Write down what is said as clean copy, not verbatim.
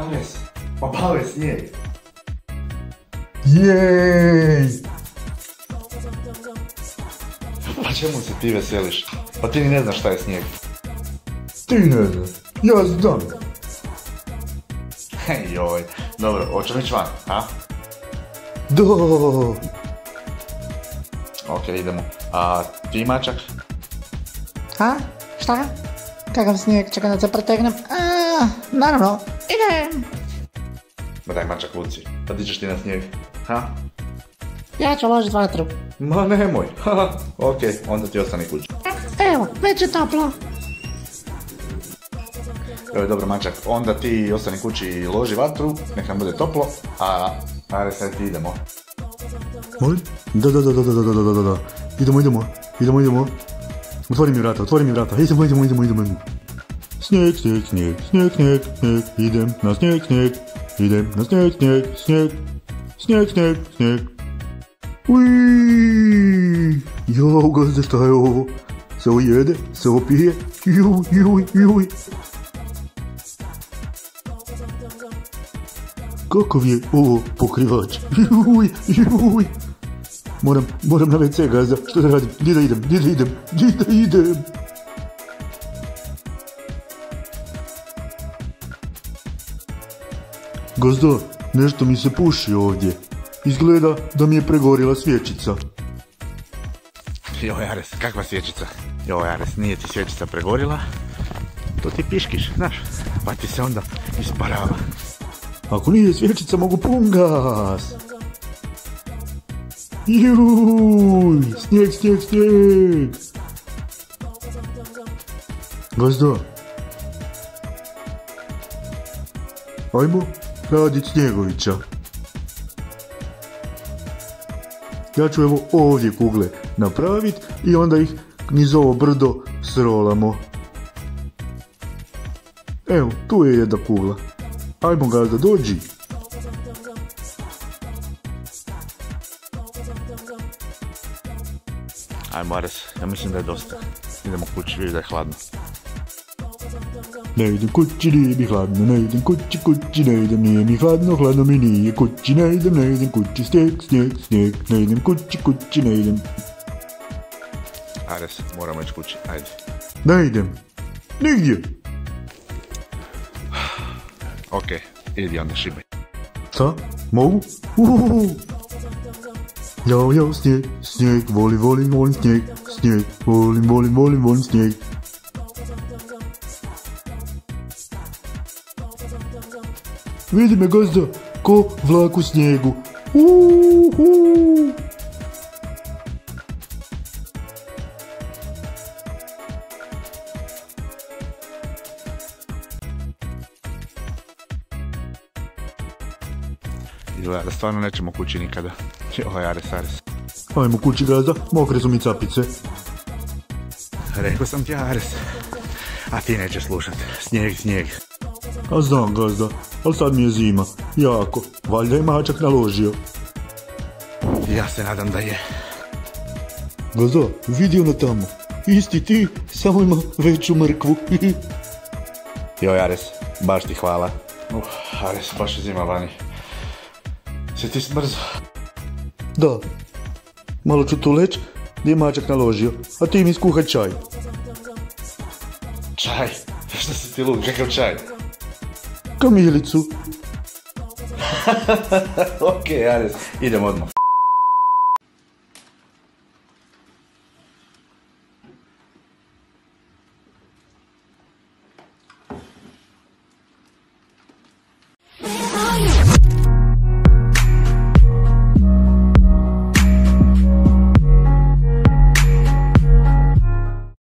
Ares, pa pao je snijeg. Jej! Pa čemu se ti veseliš? Pa ti ni ne znaš šta je snijeg. Ti ne znaš, ja znam. Joj, dobro, hoćemo ići van, a? Da. Ok, idemo. A ti mačak? A? Šta? Kakav snijeg, čekam da se pretegnem. Naravno, idem. Ma daj mačak vuci, pa di ćeš ti na snijeg, ha? Ja ću uložiti vatru. Ma nemoj, haha, ok, onda ti ostani kući. Evo, već je toplo. Evo, dobro mačak, onda ti ostani kući i loži vatru, nek nam bude toplo, a Ares, sad ti idemo. Molim? Da. Idemo. Otvori mi vrata. Idemo. Snijeg. Idem na snijeg. Snijeg. Uiii. Jao, gazde, šta je ovo? Se ovo jede? Se ovo pije? Juj. Kakav je ovo pokrivač? Juj. Moram na WC, gazda. Što da radim? Gdje da idem? Gazda, nešto mi se puši ovdje. Izgleda da mi je pregorila svječica. Joj Ares, kakva svječica? Joj Ares, nije ti svječica pregorila, to ti piškiš, znaš, pa ti se onda isparava. Ako nije svječica, mogu pun gas. Juj, snijeg. Gazda. Ajmo radit Snjegovića. Ja ću evo ovdje kugle napravit i onda ih niz ovo brdo srolamo. Evo, tu je jedna kugla. Ajmo gazda, dođi. Ajmo Ares, ja mislim da je dosta. Idemo kući, vidiš da je hladno. Ne idem kući, nije mi hladno, ne idem kući, ne idem, nije mi hladno mi nije kući, ne idem kući, snijeg, ne idem kući, ne idem. Ares, moramo ići kući, ajde. Ne idem, nigdje. Ok, idi onda šibaj. Šta? Mogu? Jao, snijeg, volim snijeg, volim snijeg. Vidi me gazda, ko vlak u snijegu. Izgleda da stvarno nećemo kući nikada. Joj Ares. Ajmo kući gazda, mokre su mi capice. Rekao sam ti Ares, a ti nećeš slušat. Snijeg. A znam gazda, ali sad mi je zima. Jako, valjda je mačak naložio. Ja se nadam da je. Gazda, vidi ona tamo. Isti ti, samo ima veću mrkvu. Joj Ares, baš ti hvala. Ares, baš je zima vani. Si ti smrzo? Da. Malo ću tu leć, gdje je mačak naložio. A ti mi skuhaj čaj. Čaj? Što si ti lud? Kakav čaj? Kamilicu. Ok, Ares, idemo odmah.